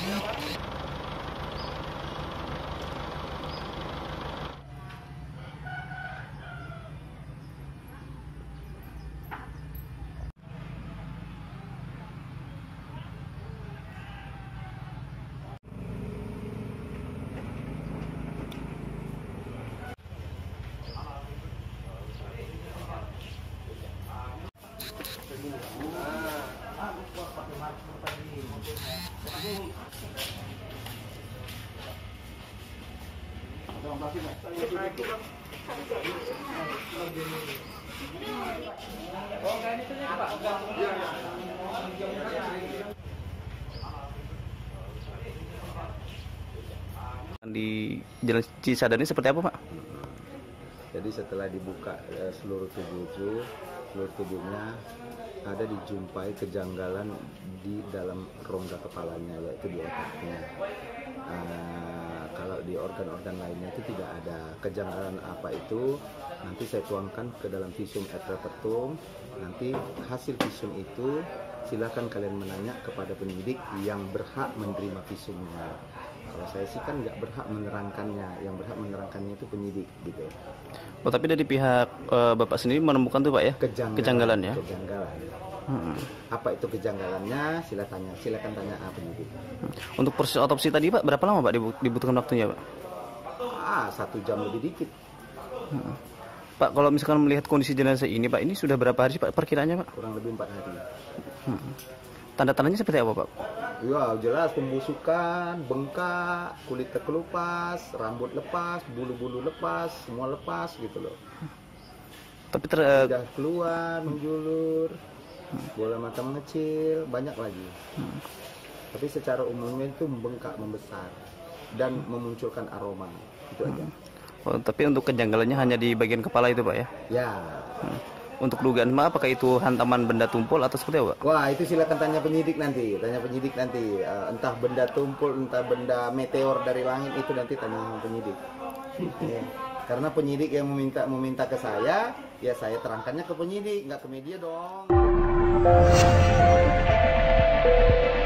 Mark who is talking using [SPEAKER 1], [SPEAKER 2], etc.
[SPEAKER 1] Di Jalan Cisadane seperti apa, Pak?
[SPEAKER 2] Jadi setelah dibuka seluruh tubuhnya ada dijumpai kejanggalan di dalam rongga kepalanya, yaitu di otaknya. Kalau di organ-organ lainnya itu tidak ada kejanggalan apa itu. Nanti saya tuangkan ke dalam visum et repertum. Nanti hasil visum itu silakan kalian menanya kepada penyidik yang berhak menerima visumnya. Kalau saya sih kan nggak berhak menerangkannya, yang berhak menerangkannya itu penyidik gitu.
[SPEAKER 1] Oh, tapi dari pihak Bapak sendiri menemukan tuh Pak ya? Kejanggalan ya?
[SPEAKER 2] Kejanggalan. Apa itu kejanggalannya? Silakan tanya penyidik.
[SPEAKER 1] Untuk proses otopsi tadi Pak, berapa lama Pak dibutuhkan waktunya Pak?
[SPEAKER 2] 1 jam lebih dikit.
[SPEAKER 1] Pak, kalau misalkan melihat kondisi jenazah ini Pak, ini sudah berapa hari Pak perkiraannya Pak?
[SPEAKER 2] Kurang lebih 4 hari.
[SPEAKER 1] Tanda-tandanya seperti apa Pak?
[SPEAKER 2] Ya jelas pembusukan, bengkak, kulit terkelupas, rambut lepas, bulu-bulu lepas, semua lepas gitu loh.
[SPEAKER 1] Tapi
[SPEAKER 2] sudah keluar, menjulur, bola mata mengecil, banyak lagi. Tapi secara umumnya itu membengkak, membesar, dan memunculkan aroma, itu aja.
[SPEAKER 1] Oh, tapi untuk kejanggalannya hanya di bagian kepala itu Pak ya?
[SPEAKER 2] Ya.
[SPEAKER 1] Untuk dugaan apakah itu hantaman benda tumpul atau seperti apa?
[SPEAKER 2] Wah, itu silakan tanya penyidik nanti. Entah benda tumpul, entah benda meteor dari langit, itu nanti tanya penyidik. Ya. Karena penyidik yang meminta ke saya, ya saya terangkannya ke penyidik, nggak ke media dong.